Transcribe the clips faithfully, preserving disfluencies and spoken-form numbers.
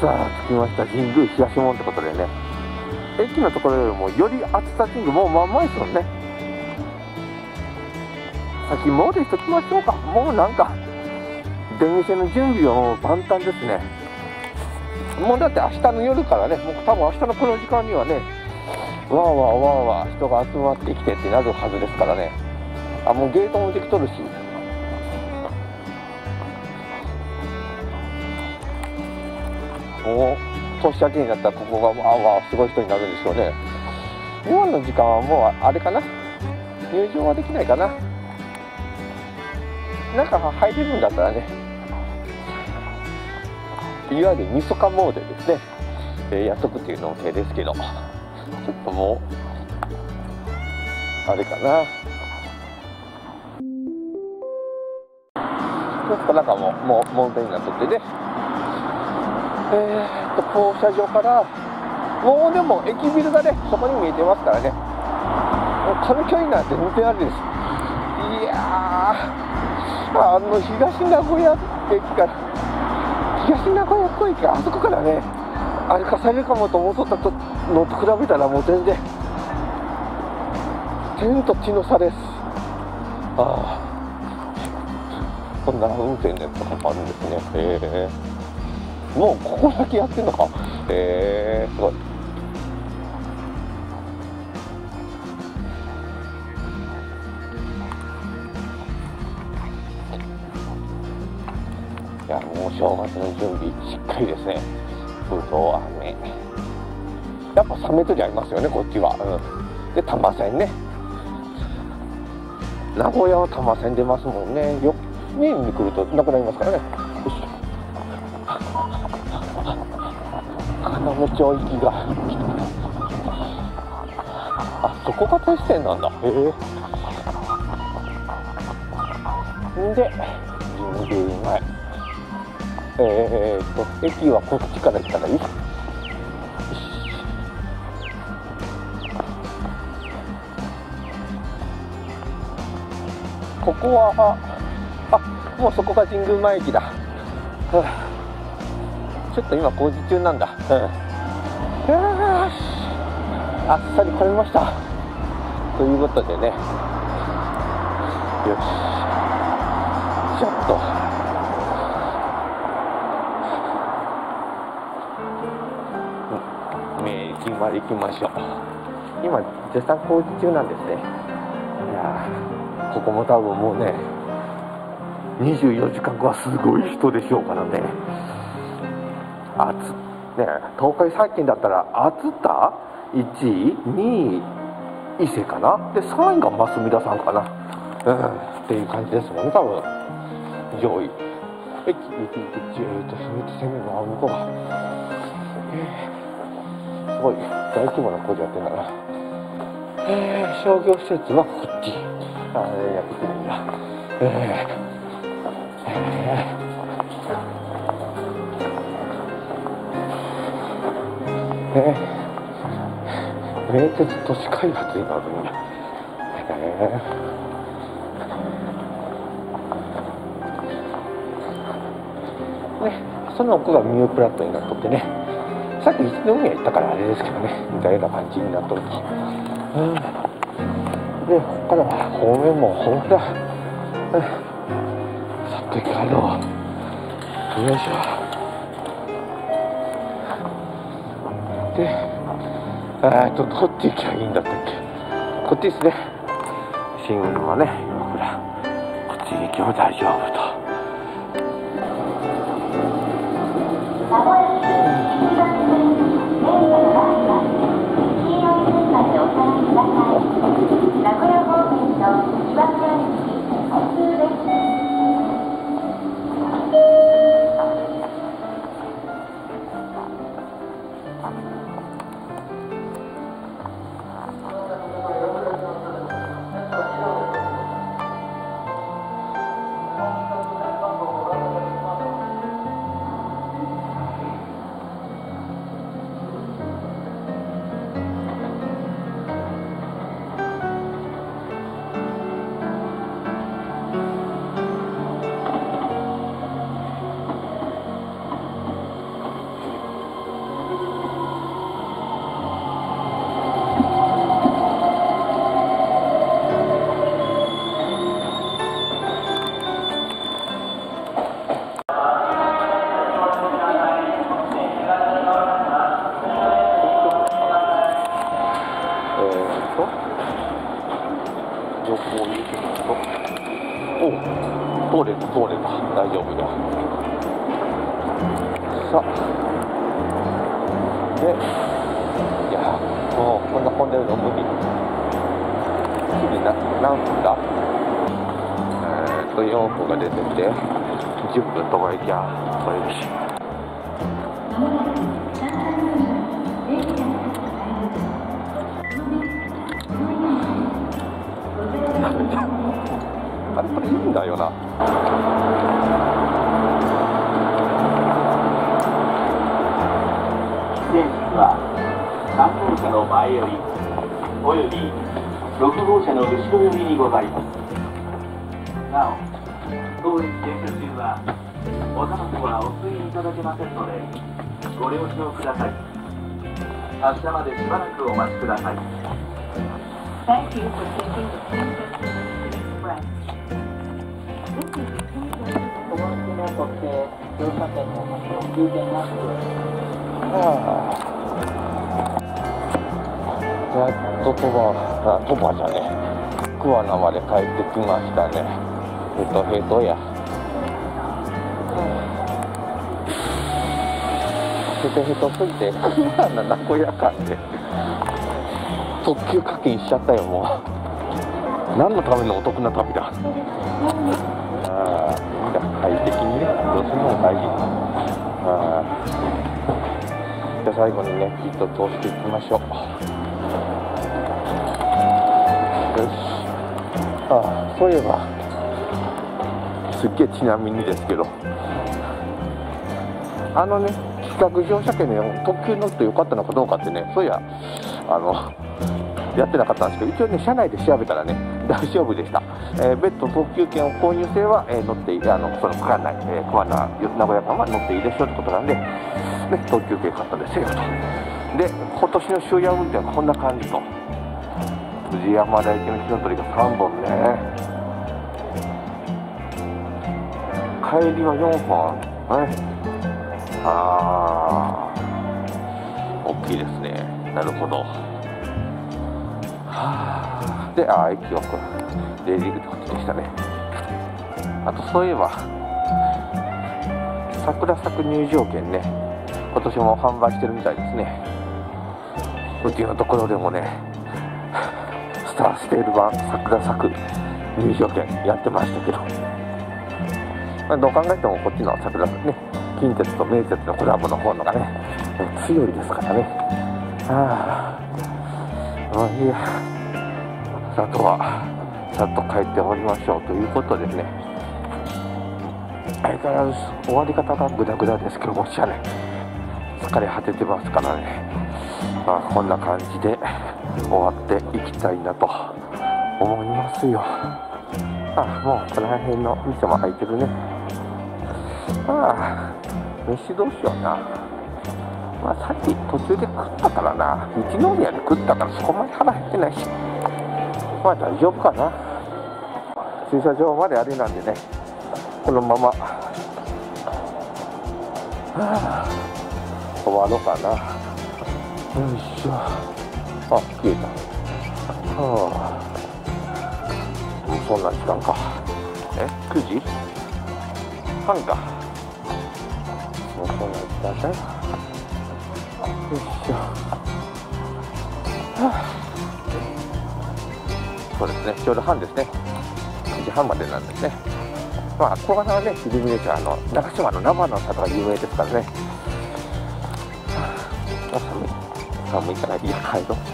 さあ着きました。神宮東門ってことでね、駅のところよりもより熱田神宮もう真ん前ですもんね。先詣しときましょうか。もうなんか出店の準備はもう万端ですね。もうだって明日の夜からね、もう多分明日のこの時間にはね、わーわーわーわー人が集まってきてってなるはずですからね。あ、もうゲートもできとるし、もう年明けになったらここがわーわーすごい人になるんでしょうね。今の時間はもうあれかな、入場はできないかな。中入れるんだったらね、いわゆるみそか詣ですね、えー、やっとくっていうのも手ですけど、ちょっともうあれかな。ちょっと中ももう問題になっとってね、えー、っと放射状からもうでも駅ビルがねそこに見えてますからね、もうこの距離なんて全然あれです。いやー、あの東名古屋駅から東名古屋港駅があそこからね歩かされるかもと思っとったのと比べたらもう全然天と地の差です。ああ、こんな運転のやつとかもあるんですね。へえ、もうここだけやってんのか。へえ、すごい。いや、もう正月の準備しっかりですね。ぶどう飴、やっぱサメ取りありますよねこっちは、うん、で多摩線ね、名古屋は多摩線出ますもんね。よメインに来るとなくなりますからね。よし、要町行きが、あそこが都市線なんだ。へえ。んで神宮前、えー、っと駅はこっちから行ったらいい。ここはあ、もうそこが神宮前駅だ。はあ、ちょっと今工事中なんだ。うん、よし、あっさり来れましたということでね、よし、ちょっと名駅まで行きましょう。今絶賛工事中なんですね。いやここも多分もうねにじゅうよじかんごはすごい人でしょうからね。あつね、東海最近だったら熱田いちい、にい伊勢かな、でさんいが増田さんかな、うん、っていう感じですもんね多分。上位駅駅駅えっと攻めのあ向こうが、えー、すごい大規模な工事やってんだな。えー、商業施設はこっち、あれやってないんだ。えーえーえー、名鉄都市開発になるんだ。えーね、その奥がミュープラットになっとってね、さっき一宮行ったからあれですけどね、みたいな感じになっとると、うん、でここからは方面もほんだ、うん、さっと行き帰ろう。よいしょ。で、えっとどっち行きゃいいんだったっけ。こっちですね。新聞はね、ほらこっち行けば大丈夫と。 通れた。大丈夫だ。さあで、いやもうこんな混んでるの無理。次な何分だ。えーっとよんぷんが出ててじゅっぷんとかいきゃこれるし。あれこれいいんだよな。 電車はさん号車の前よりおよびろく号車の後ろ寄りにございます。なお、当駅停車中はおタバコはお吸いいただけませんのでご了承ください。発車までしばらくお待ちください。Thank you for taking the Kansas Express. This is the Kansas. お待ちの特定乗車券の有限なく。 はあ、やっと鳥羽、あ、鳥羽じゃねえ、桑名まで帰ってきましたね。ヘトヘトや。ヘトヘトすぎて桑名名古屋間で特急課金しちゃったよ。もう何のためのお得な旅だ。ああ、いいんだ、快適にね、どうするのも大事。ああ、じゃあ最後にね、ピット通していきましょう。よし。ああ、そういえばすっげえちなみにですけど、あのね、企画乗車券の特急乗ってよかったのかどうかってね、そういやあのやってなかったんですけど、一応ね、車内で調べたらね、大丈夫でした。えー、別途特急券を購入すれば、えー、乗っていい、あのその区間内、えー、桑名名古屋間は乗っていいですよってことなんで、ね、特急券買ったんですよと。で、今年の終夜運転はこんな感じと。藤山田行きの火の鳥がさんぼんね、帰りはよんほん、ね、あー、大きいですね。なるほど。はあ、で、あ、駅はこれ出入り口でしたね。あとそういえば桜咲く入場券ね、今年も販売してるみたいですね。うちのところでもね、スターステール版桜咲く入場券やってましたけど、まあ、どう考えてもこっちの桜咲くね、近鉄と名鉄のコラボの方のがね強いですからね。ああ、もういいや、あとはさっと帰っておりましょうということですね。相変わらず終わり方がグダグダですけど、もしやね、疲れ果ててますからね、まあ、こんな感じで終わっていきたいなと思いますよ。あ、もうこの辺の店も開いてるね。ああ、飯どうしような。まあ、さっき途中で食ったからな、一宮で食ったからそこまで腹減ってないし、まあ大丈夫かな。駐車場まであれなんでね、このまま、はあ、終わろうかな。よいしょ。あ、消えた。はあ、もうそんな時間か。え、くじはんか。もうそんな時間だよ。よいしょ。はあ、そうですね、ちょうど半ですね。くじはんまでなんですね。まあ、小型はね、イルミネーション、あの中島の生の里が有名ですからね。あ、寒い、寒いからいいや、帰ろう。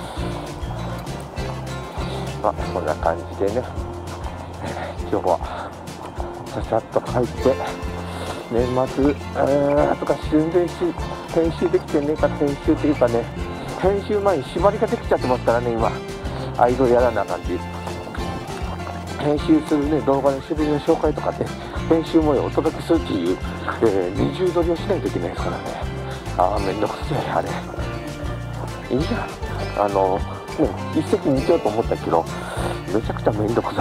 まあ、こんな感じでね、今日はささっと帰って、年末、えーとか宣伝し、編集できてねえか、編集っていうかね、編集前に縛りができちゃってますからね、今。アイドルやらなあかんっていう。編集するね、動画の種類の紹介とかね、編集模様をお届けするっていう、えー、二重撮りをしないといけないですからね。ああ、めんどくさい、あれ。いいじゃん。あの、ね、一石二鳥と思ったけど、めちゃくちゃめんどくさい。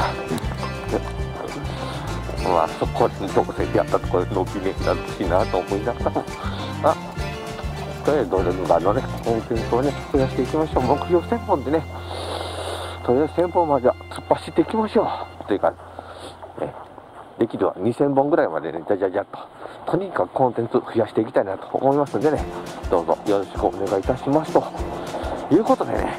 まあ、そこにどこせやったところでの記念になるといいなと思いながらも、あ、とりあえず動画のね、コンテンツをね、増やしていきましょう。目標せんぽんでね、とりあえずせんぽんまでは突っ走っていきましょうというか、ね、 できるはにせんぼんぐらいまでね、じゃじゃじゃっととにかくコンテンツ増やしていきたいなと思いますんでね、どうぞよろしくお願いいたしますということでね、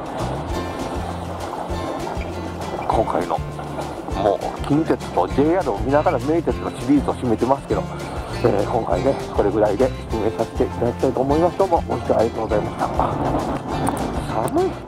今回のもう近鉄と ジェイアール を見ながら名鉄のシリーズを締めてますけど、えー、今回ねこれぐらいで締めさせていただきたいと思います。どうもご視聴ありがとうございました。寒い。